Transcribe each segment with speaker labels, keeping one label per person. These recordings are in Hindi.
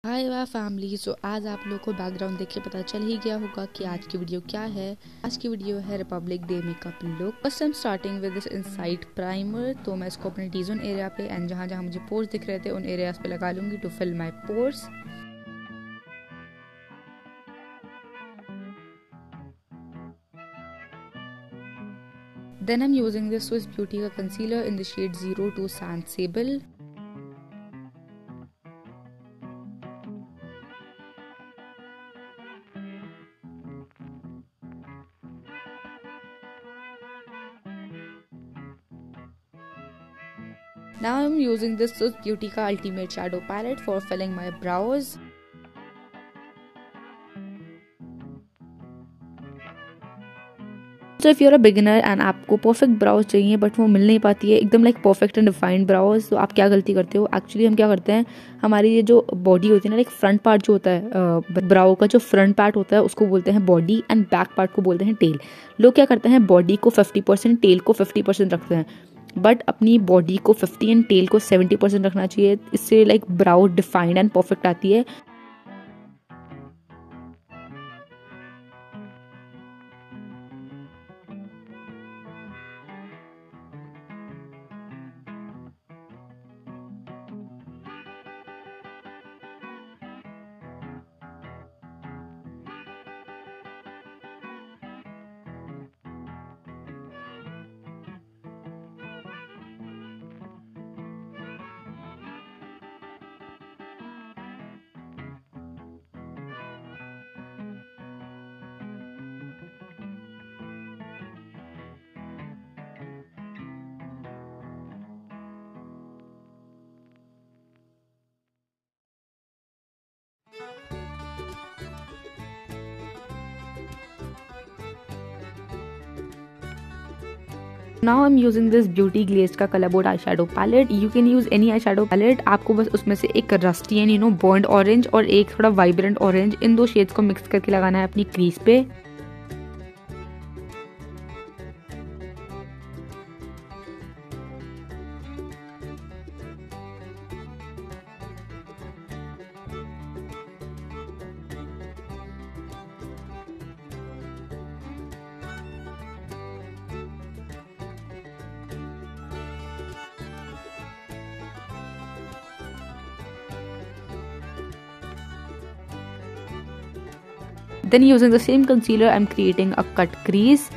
Speaker 1: हाय वाह फैमिली। सो आज आप लोगों को बैकग्राउंड देख के पता चल ही गया होगा कि आज की वीडियो क्या है। आज की वीडियो है republic day makeup look. First I am starting with this inside primer. तो मैं इसको अपने टी जोन एरिया पे एंड जहाँ जहाँ मुझे पोर्स दिख रहे थे उन एरियाज पे लगा लूंगी to fill my pores. Then I'm using this Swiss Beauty का concealer in the shade 02 Sand Sable. Now I'm using this Swiss Beauty का Ultimate Shadow Palette for filling my brows. So if you're a beginner and आपको परफेक्ट ब्राउज चाहिए बट वो मिल नहीं पाती है एकदम like perfect and defined brows, तो आप क्या गलती करते हो? एक्चुअली हम क्या करते हैं, हमारी ये जो बॉडी होती है ना, लाइक फ्रंट पार्ट जो होता है ब्राउ का, जो फ्रंट पार्ट होता है उसको बोलते हैं बॉडी एंड बैक पार्ट को बोलते हैं टेल। लोग क्या करते हैं, बॉडी को 50% टेल को 50% रखते हैं, बट अपनी बॉडी को 50 एंड टेल को 70% रखना चाहिए। इससे like brow defined and perfect आती है। Now I'm using this Beauty Glazed का Color Board eyeshadow palette. You can use any eyeshadow palette. आपको बस उसमें से एक रस्टी एंड बर्न्ड ऑरेंज और एक थोड़ा वाइब्रेंट ऑरेंज, इन दो शेड्स को मिक्स करके लगाना है अपनी क्रीज पे। Then using the same concealer, I'm creating a cut crease.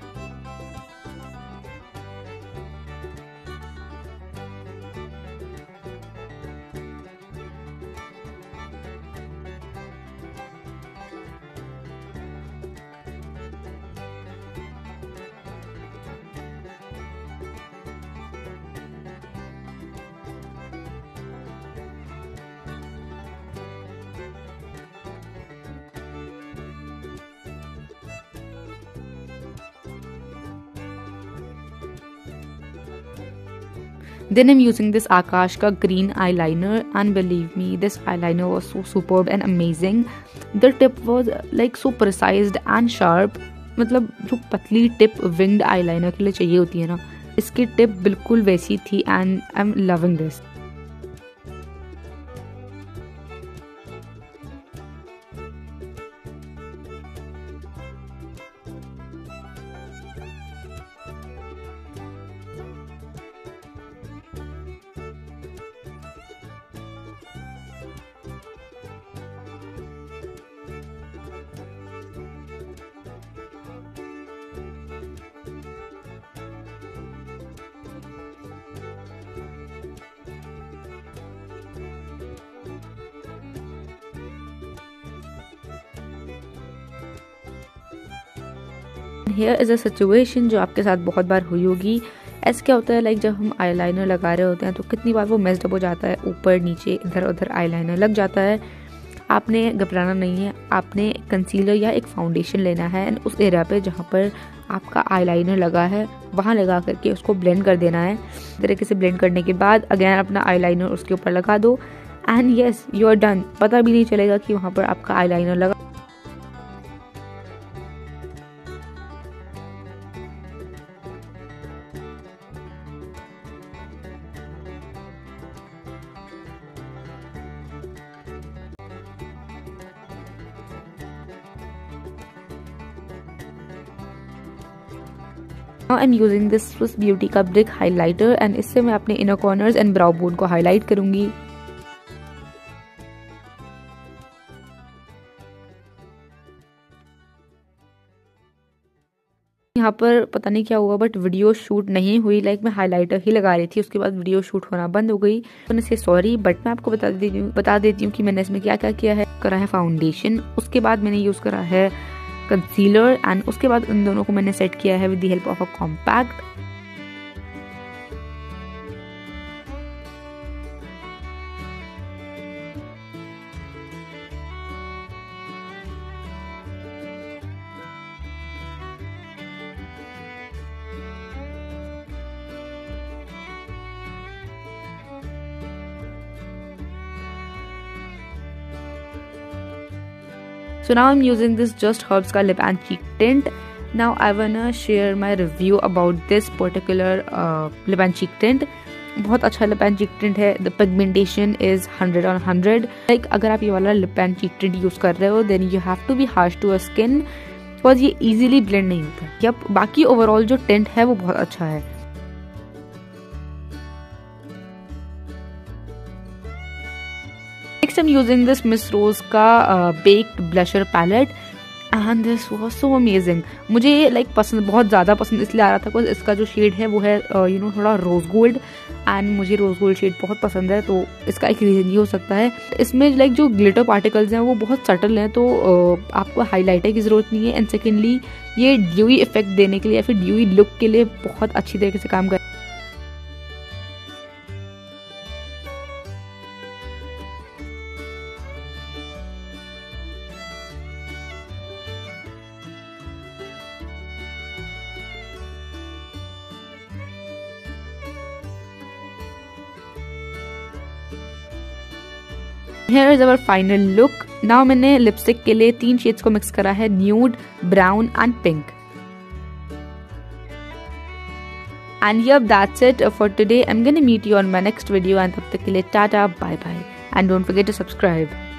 Speaker 1: Then I'm using this Akash ka green eyeliner, and believe me, this eyeliner was so superb and amazing. The tip was like so precise and sharp. मतलब जो पतली टिप विंग्ड आईलाइनर के लिए चाहिए होती है ना, इसकी टिप बिल्कुल वैसी थी and I am loving this. Here is a situation जो आपके साथ बहुत बार हुई होगी। ऐसे क्या होता है, लाइक जब हम आईलाइनर लगा रहे होते हैं तो कितनी बार वो मेस्ड अप हो जाता है, ऊपर नीचे इधर उधर आईलाइनर लग जाता है। आपने घबराना नहीं है, आपने कंसीलर या एक फाउंडेशन लेना है एंड उस एरिया पे जहाँ पर आपका आईलाइनर लगा है वहाँ लगा करके उसको ब्लेंड कर देना है। इस तरीके से ब्लेंड करने के बाद अगेन अपना आईलाइनर उसके ऊपर लगा दो and yes you are done. पता भी नहीं चलेगा कि वहाँ पर आपका आईलाइनर लगा। Now I am using this Swiss beauty का ब्रिक हाइलाइटर एंड इससे मैं अपने inner corners and brow bone को हाईलाइट करूंगी। यहाँ पर पता नहीं क्या हुआ बट वीडियो शूट नहीं हुई, लाइक मैं हाइलाइटर ही लगा रही थी, उसके बाद वीडियो शूट होना बंद हो गई। तो से सॉरी, बट मैं आपको बता देती हूँ कि मैंने इसमें क्या क्या किया है। करा है फाउंडेशन, उसके बाद मैंने यूज़ करा है कंसीलर एंड उसके बाद उन दोनों को मैंने सेट किया है with the help of a compact. So now I'm using this Just Herbs का lip and cheek tint. Now I wanna share my review about this particular lip and cheek tint. बहुत अच्छा lip and cheek tint है. The pigmentation is 100 on 100. Like अगर आप ये वाला lip and cheek tint use कर रहे हो then you have to be harsh to your skin because ये easily blend नहीं होता है। यप, बाकी overall जो tint है वो बहुत अच्छा है। Next I'm using this Miss Rose का baked blusher palette and this was so amazing. मुझे ये पसंद, बहुत ज़्यादा पसंद इसलिए आ रहा था बिकॉज इसका जो शेड है वो है थोड़ा रोज गोल्ड एंड मुझे रोज गोल्ड शेड बहुत पसंद है, तो इसका एक रीज़न ये हो सकता है। इसमें जो ग्लिटर पार्टिकल्स हैं वो बहुत सटल हैं, तो आपको हाईलाइटर की ज़रूरत नहीं है। एंड सेकेंडली ये ड्यूई इफेक्ट देने के लिए या फिर ड्यूई लुक के लिए बहुत अच्छी तरीके से काम कर। Here is our final look. Now मैंने लिपस्टिक के लिए 3 शेड्स को मिक्स करा है, nude, brown and pink. And yep, that's it for today. I'm gonna meet you on my next video and तब तक के लिए Tata, bye bye and don't forget to subscribe.